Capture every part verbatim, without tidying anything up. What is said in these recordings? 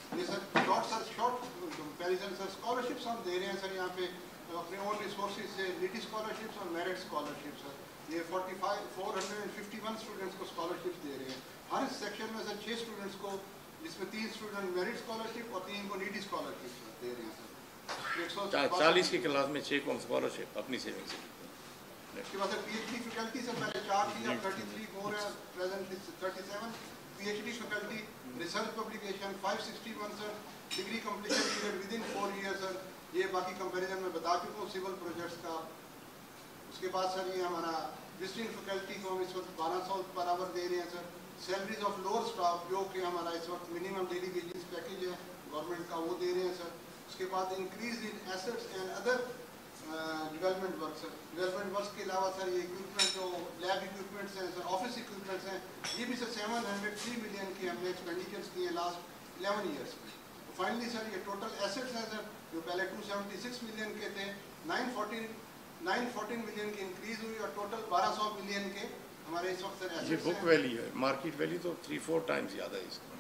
یہ sir short sir short comparison sir scholarships ہم دے رہے ہیں سر یہاں پہ اپنے اون ریسورسز سے نیڈی اسکالرشپس اور میرٹ اسکالرشپس سر یہ forty five four hundred and fifty one students کو اسکالرشپس دے رہے ہیں ہر سیکشن میں سر چھ اسٹوڈنٹس کو جس میں تین اسٹوڈنٹ میرٹ اسکالرشپ اور تین کو نیڈی اسکالرشپ دے رہے ہیں سر چالیس کی کلاس میں چھ کو اسکالرشپ اپنی سیونگ سے. اس کے بعد پی ایچ ڈی فیکلٹی سے پہلے چار تھی اب تھرٹی تھری فور ہے presently thirty seven P H D faculty research publication five sixty one sir degree completion period within four year sir یہ باقی کمپیریزن میں بتا چکا ہوں سول پروجیکٹس کا. اس کے بعد سر یہ ہمارا وزٹنگ فیکلٹی کو ہم اس وقت بارہ سو پر آور دے رہے ہیں sir. Salaries of lower staff جو کہ ہمارا اس وقت منیمم ڈیلی ویجز پیکیج ہے گورنمنٹ کا وہ دے رہے ہیں سر. اس کے بعد increase in assets and other development work sir. Development works کے علاوہ سر یہ اکوپمنٹ جو لیب اکوپمنٹس ہیں سر آفس اکوپمنٹس ہیں یہ بھی sir seven hundred three million کے ہم نے ایکسپینڈیچرس کیے ہیں لاسٹ الیون ایئرس میں. فائنلی سر یہ ٹوٹل ایسٹس ہیں سر جو پہلے ٹو سیونٹی سکس ملین کے تھے nine fourteen nine fourteen million کی انکریز ہوئی اور ٹوٹل بارہ سو ملین کے ہمارے اس وقت سر ایسٹس ہیں. یہ بک ویلی ہے مارکیٹ ویلی تو تھری فور ٹائمز زیادہ ہے اس کا.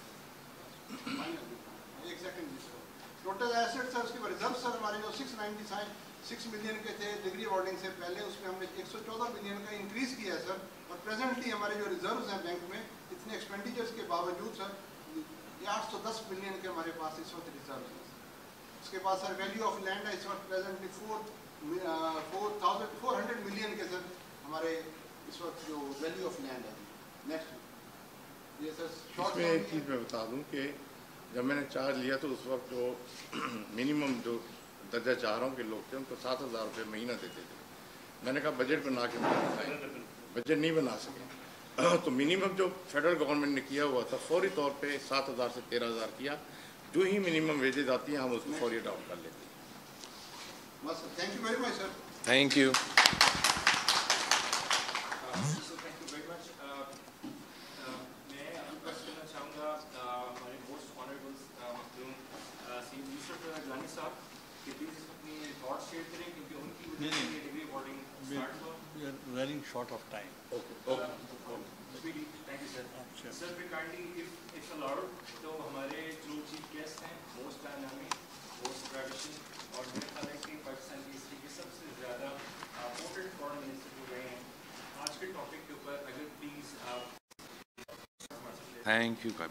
ایک سیکنڈ ٹوٹل ایسٹ سر اس کے بعد ریزرو سر ہمارے جو سکس نائنٹی سکس ملین کے تھے ڈگری اوارڈنگ سے پہلے اس میں ہم نے ایک سو چودہ ملین کا انکریز کیا ہے سر. اور پریزنٹلی ہمارے جو ریزروز ہیں بینک میں اتنے ایکسپینڈیچرس کے باوجود سر یہ آٹھ سو دس ملین کے ہمارے پاس اس وقت ریزرو ہیں. اس کے بعد سر ویلیو آف لینڈ ہے اس وقت presently four four thousand four hundred million کے سر ہمارے اس وقت جو ویلیو آف لینڈ ہے. نیکسٹ یہ سر شارٹ میں ایک چیز میں بتا دوں کہ جب میں نے چارج لیا تو اس وقت جو منیمم جو درجہ چاروں کے لوگ تھے ان کو سات ہزار روپये مہینہ دیتے تھے. میں نے کہا بجٹ بنا کے بجٹ نہیں بنا سکے تو منیمم جو فیڈرل گورنمنٹ نے کیا ہوا تھا فوری طور پہ سات ہزار سے تیرہ ہزار کیا. جو ہی منیمم ویجز آتی ہیں ہم اس کو فوری اڈاپٹ کر لیتے ہیں. Thank you very much sir. Thank you. Running short of time. Okay. Okay. Thank you, sir. Sure. Sir, we kindly, if if allowed, تو ہمارے جو چیف گیسٹ ہیں موسٹ ڈائنامک موسٹ ٹریڈیشن اور میرے خیال ہے کہ پاکستان کی ہسٹری کے سب سے زیادہ امپورٹنٹ فارن منسٹر جو رہے ہیں آج کے ٹاپک کے اوپر اگر پلیز آپ. تھینک یو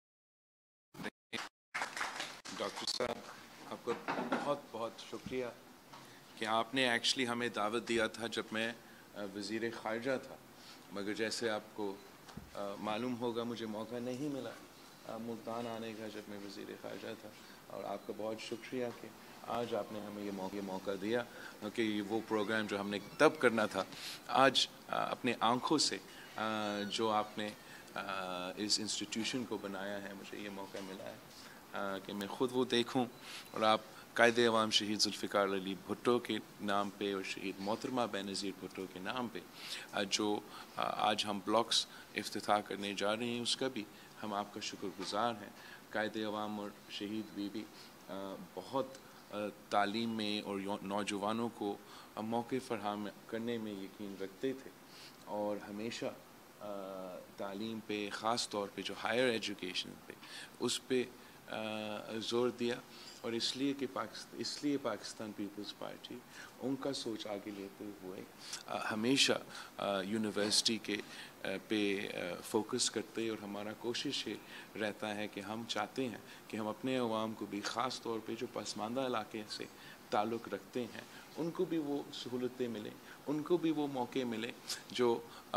ڈاکٹر صاحب آپ کا بہت بہت شکریہ کہ آپ نے ایکچولی ہمیں دعوت دیا تھا جب میں وزیر خارجہ تھا مگر جیسے آپ کو معلوم ہوگا مجھے موقع نہیں ملا ملتان آنے کا جب میں وزیر خارجہ تھا. اور آپ کا بہت شکریہ کہ آج آپ نے ہمیں یہ موقع موقع دیا کیونکہ وہ پروگرام جو ہم نے تب کرنا تھا آج اپنے آنکھوں سے جو آپ نے اس انسٹیٹیوشن کو بنایا ہے مجھے یہ موقع ملا ہے کہ میں خود وہ دیکھوں. اور آپ قائد عوام شہید ذوالفقار علی بھٹو کے نام پہ اور شہید محترمہ بینظیر بھٹو کے نام پہ جو آج ہم بلاکس افتتاح کرنے جا رہے ہیں اس کا بھی ہم آپ کا شکر گزار ہیں. قائد عوام اور شہید بی بی بہت تعلیم میں اور نوجوانوں کو موقع فراہم کرنے میں یقین رکھتے تھے اور ہمیشہ تعلیم پہ خاص طور پہ جو ہائر ایجوکیشن پہ اس پہ زور دیا. اور اس لیے کہ پاکستان اس لیے پاکستان پیپلز پارٹی ان کا سوچ آگے لیتے ہوئے ہمیشہ یونیورسٹی کے پہ فوکس کرتے اور ہمارا کوشش یہ رہتا ہے کہ ہم چاہتے ہیں کہ ہم اپنے عوام کو بھی خاص طور پہ جو پسماندہ علاقے سے تعلق رکھتے ہیں ان کو بھی وہ سہولتیں ملیں ان کو بھی وہ موقع ملے جو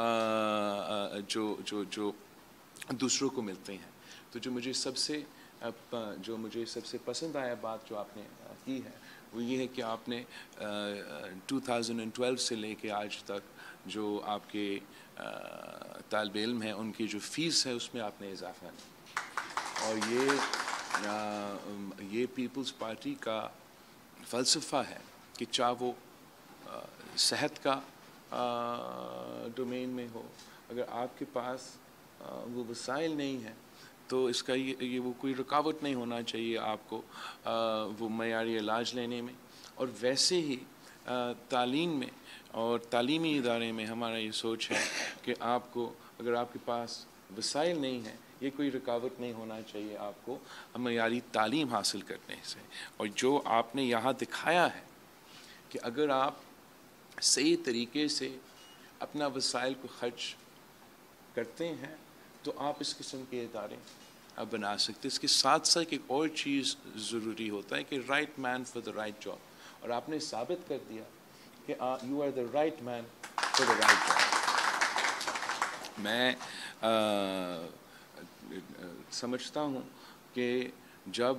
جو جو جو دوسروں کو ملتے ہیں. تو جو مجھے سب سے جو مجھے سب سے پسند آیا بات جو آپ نے کی ہے وہ یہ ہے کہ آپ نے ٹو تھاؤزینڈ ٹویلو سے لے کے آج تک جو آپ کے طالب علم ہیں ان کی جو فیس ہے اس میں آپ نے اضافہ نہیں. اور یہ یہ پیپلز پارٹی کا فلسفہ ہے کہ چاہے وہ صحت کا ڈومین میں ہو اگر آپ کے پاس وہ وسائل نہیں ہیں تو اس کا یہ یہ وہ کوئی رکاوٹ نہیں ہونا چاہیے آپ کو وہ معیاری علاج لینے میں. اور ویسے ہی تعلیم میں اور تعلیمی ادارے میں ہمارا یہ سوچ ہے کہ آپ کو اگر آپ کے پاس وسائل نہیں ہیں، یہ کوئی رکاوٹ نہیں ہونا چاہیے آپ کو معیاری تعلیم حاصل کرنے سے. اور جو آپ نے یہاں دکھایا ہے کہ اگر آپ صحیح طریقے سے اپنا وسائل کو خرچ کرتے ہیں تو آپ اس قسم کے ادارے آپ بنا سکتے. اس کے ساتھ ساتھ ایک اور چیز ضروری ہوتا ہے کہ right man for the right job, اور آپ نے ثابت کر دیا کہ you are the right man for the right job. میں سمجھتا ہوں کہ جب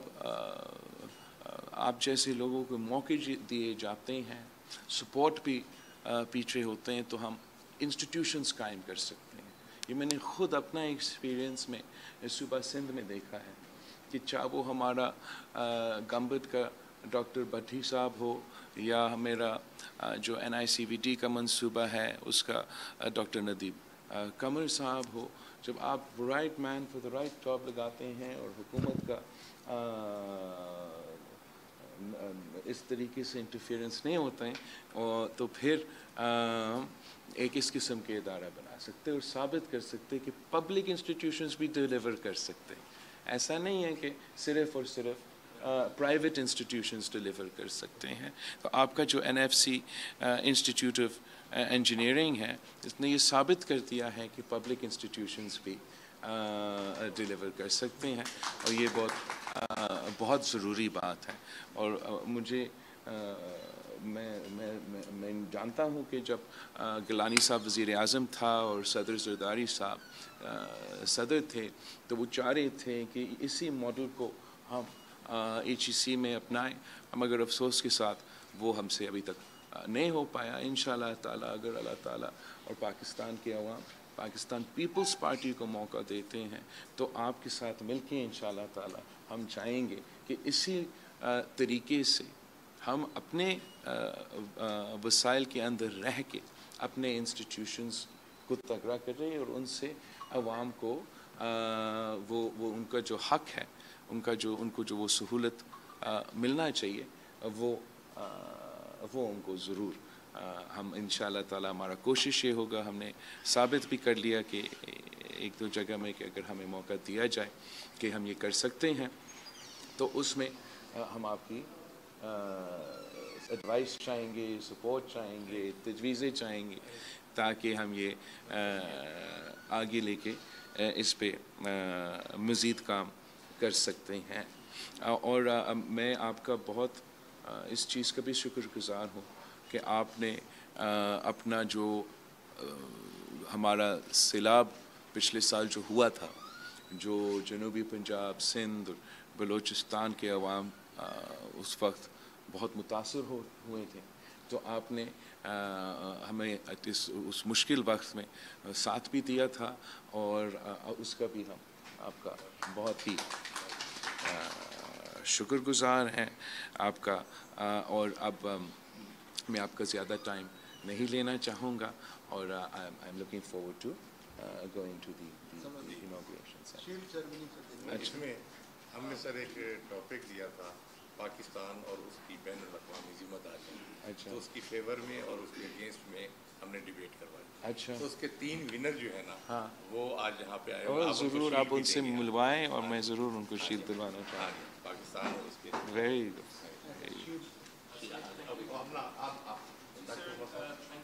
آپ جیسے لوگوں کو موقع دیے جاتے ہیں، سپورٹ بھی پیچھے ہوتے ہیں، تو ہم انسٹیٹیوشنز قائم کر سکتے ہیں. یہ میں نے خود اپنا ایکسپیرینس میں صوبہ سندھ میں دیکھا ہے کہ چاہے وہ ہمارا گمبت کا ڈاکٹر بھٹی صاحب ہو یا میرا جو این آئی سی وی ڈی کا منصوبہ ہے اس کا ڈاکٹر ندیب قمر صاحب ہو، جب آپ right man for the right job لگاتے ہیں اور حکومت کا اس طریقے سے انٹرفیئرنس نہیں ہوتا ہے تو پھر ایک اس قسم کے ادارہ بنا سکتے اور ثابت کر سکتے کہ پبلک انسٹیٹیوشنز بھی ڈیلیور کر سکتے. ایسا نہیں ہے کہ صرف اور صرف پرائیویٹ انسٹیٹیوشنز ڈیلیور کر سکتے ہیں. تو آپ کا جو N F C institute of engineering ہے، اس نے یہ ثابت کر دیا ہے کہ پبلک انسٹیٹیوشنز بھی ڈیلیور کر سکتے ہیں، اور یہ بہت بہت ضروری بات ہے. اور مجھے میں میں میں جانتا ہوں کہ جب گیلانی صاحب وزیر اعظم تھا اور صدر زرداری صاحب صدر تھے تو وہ چاہ رہے تھے کہ اسی ماڈل کو ہم ایچ ای سی میں اپنائیں، مگر افسوس کے ساتھ وہ ہم سے ابھی تک نہیں ہو پایا. انشاءاللہ تعالیٰ اگر اللہ تعالیٰ اور پاکستان کے عوام پاکستان پیپلز پارٹی کو موقع دیتے ہیں تو آپ کے ساتھ مل کے انشاءاللہ تعالیٰ ہم چاہیں گے کہ اسی طریقے سے ہم اپنے وسائل کے اندر رہ کے اپنے انسٹیٹیوشنز کو تگڑا کر رہے اور ان سے عوام کو وہ وہ ان کا جو حق ہے، ان کا جو ان کو جو وہ سہولت ملنا چاہیے وہ وہ ان کو ضرور ہم انشاءاللہ تعالیٰ ہمارا کوشش یہ ہوگا. ہم نے ثابت بھی کر لیا کہ ایک دو جگہ میں کہ اگر ہمیں موقع دیا جائے کہ ہم یہ کر سکتے ہیں تو اس میں ہم آپ کی ایڈوائس چاہیں گے، سپورٹ چاہیں گے، تجویزیں چاہیں گے تاکہ ہم یہ آگے لے کے اس پہ مزید کام کر سکتے ہیں. اور میں آپ کا بہت اس چیز کا بھی شکر گزار ہوں کہ آپ نے اپنا جو ہمارا سیلاب پچھلے سال جو ہوا تھا، جو جنوبی پنجاب، سندھ، بلوچستان کے عوام اس وقت بہت متاثر ہو ہوئے تھے، تو آپ نے ہمیں اس اس مشکل وقت میں ساتھ بھی دیا تھا، اور اس کا بھی ہم آپ کا بہت ہی شکر گزار ہیں آپ کا. اور اب میں آپ کا زیادہ ٹائم نہیں لینا چاہوں گا، اور I am looking forward to going to the inauguration. اس میں ہم نے سر ایک ٹاپک دیا تھا پاکستان اور اس کی بین الاقوامی ذمہ داری. اچھا. تو اس کی فیور میں اور اس کے اگینسٹ میں ہم نے ڈیبیٹ کروائی. اچھا. تو اس کے تین ونر جو ہے نا، ہاں، وہ آج یہاں پہ آئے اور ضرور آپ ان سے ملوائیں اور میں ضرور ان کو شیل دلوانا چاہوں گا. پاکستان اور اس کے ویری گڈ. اب ہم آپ